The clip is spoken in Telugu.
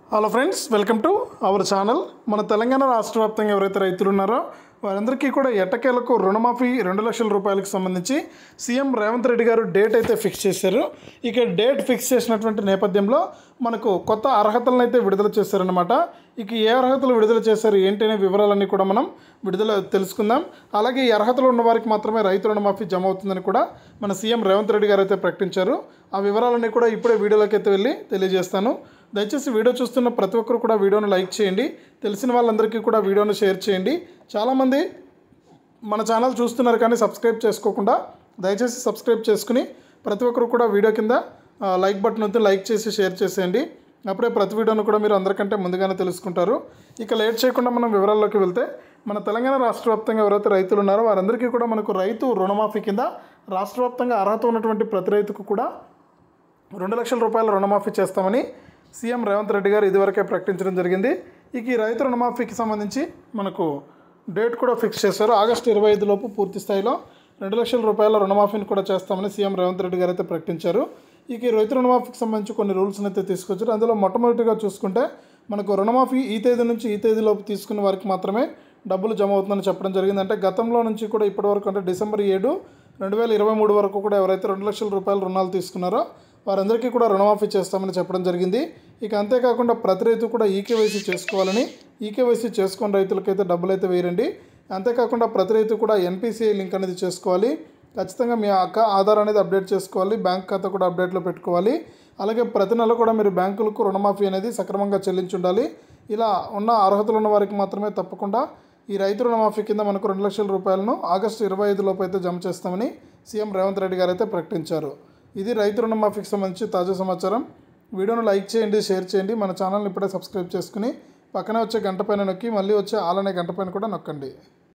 Hello friends, welcome to our channel. మన తెలంగాణ రాష్ట్ర వ్యాప్తంగా ఎవరైతే రైతులు ఉన్నారో వారందరికీ కూడా ఎట్టకేలకు రుణమాఫీ 2 లక్షల రూపాయలకు సంబంధించి సీఎం రేవంత్ రెడ్డి గారు డేట్ అయితే ఫిక్స్ చేశారు. ఇక డేట్ ఫిక్స్ చేసినటువంటి నేపథ్యంలో మనకు కొత్త అర్హతలను అయితే విడుదల చేశారనమాట. ఇక ఏ అర్హతలు విడుదల చేశారు ఏంటి అనే వివరాలన్నీ కూడా మనం తెలుసుకుందాం. అలాగే ఈ అర్హతలు ఉన్న వారికి మాత్రమే రైతు రుణమాఫీ జమ అవుతుందని కూడా మన సీఎం రేవంత్ రెడ్డి గారు అయితే ప్రకటించారు. ఆ వివరాలన్నీ కూడా ఇప్పుడే వీడియోలోకి అయితే వెళ్ళి తెలియజేస్తాను. దయచేసి వీడియో చూస్తున్న ప్రతి ఒక్కరు కూడా వీడియోను లైక్ చేయండి, తెలిసిన వాళ్ళందరికీ కూడా వీడియోను షేర్ చేయండి. చాలామంది మన ఛానల్ చూస్తున్నారు కానీ సబ్స్క్రైబ్ చేసుకోకుండా, దయచేసి సబ్స్క్రైబ్ చేసుకుని ప్రతి ఒక్కరు కూడా వీడియో కింద లైక్ బటన్ వద్ద లైక్ చేసి షేర్ చేసేయండి. అప్పుడే ప్రతి వీడియోను కూడా మీరు అందరికంటే ముందుగానే తెలుసుకుంటారు. ఇక లేట్ చేయకుండా మనం వివరాల్లోకి వెళ్తే, మన తెలంగాణ రాష్ట్ర వ్యాప్తంగా ఎవరైతే రైతులు ఉన్నారో వారందరికీ కూడా మనకు రైతు రుణమాఫీ కింద రాష్ట్ర వ్యాప్తంగా అర్హత ఉన్నటువంటి ప్రతి రైతుకు కూడా 2 లక్షల రూపాయల రుణమాఫీ చేస్తామని సీఎం రేవంత్ రెడ్డి గారు ఇదివరకే ప్రకటించడం జరిగింది. ఇక ఈ రైతు రుణమాఫీకి సంబంధించి మనకు డేట్ కూడా ఫిక్స్ చేశారు. ఆగస్టు 25 లోపు పూర్తి స్థాయిలో 2 లక్షల రూపాయల రుణమాఫీని కూడా చేస్తామని సీఎం రేవంత్ రెడ్డి గారు అయితే ప్రకటించారు. ఇక ఈ రైతు రుణమాఫీకి సంబంధించి కొన్ని రూల్స్ని అయితే తీసుకొచ్చారు. అందులో మొట్టమొదటిగా చూసుకుంటే మనకు రుణమాఫీ ఈ తేదీ నుంచి ఈ తేదీలోపు తీసుకున్న వారికి మాత్రమే డబ్బులు జమ అవుతుందని చెప్పడం జరిగింది. అంటే గతంలో నుంచి కూడా ఇప్పటివరకు, అంటే డిసెంబర్ 7, 2023 వరకు కూడా ఎవరైతే 2 లక్షల రూపాయల రుణాలు తీసుకున్నారో వారందరికీ కూడా రుణమాఫీ చేస్తామని చెప్పడం జరిగింది. ఇక అంతేకాకుండా ప్రతి రైతు కూడా ఈకేవైసీ చేసుకోవాలని, ఈకేవైసీ చేసుకున్న రైతులకైతే డబ్బులు అయితే వేయండి. అంతేకాకుండా ప్రతి రైతు కూడా ఎన్పిసిఐ లింక్ అనేది చేసుకోవాలి. ఖచ్చితంగా మీ ఆధార్ అనేది అప్డేట్ చేసుకోవాలి, బ్యాంక్ ఖాతా కూడా అప్డేట్లో పెట్టుకోవాలి. అలాగే ప్రతి నెల కూడా మీరు బ్యాంకులకు రుణమాఫీ అనేది సక్రమంగా చెల్లించి ఉండాలి. ఇలా ఉన్న అర్హతలు ఉన్న వారికి మాత్రమే తప్పకుండా ఈ రైతు రుణమాఫీ కింద మనకు 2 లక్షల రూపాయలను ఆగస్టు 25 లోపు అయితే జమ చేస్తామని సీఎం రేవంత్ రెడ్డి గారు అయితే ప్రకటించారు. ఇది రైతు రుణమాఫీకి సంబంధించి తాజా సమాచారం. వీడియోను లైక్ చేయండి, షేర్ చేయండి. మన ఛానల్ని ఇప్పుడే సబ్స్క్రైబ్ చేసుకుని పక్కనే వచ్చే గంట పైన నొక్కి మళ్ళీ వచ్చే ఆల్ అనే గంట పైన కూడా నొక్కండి.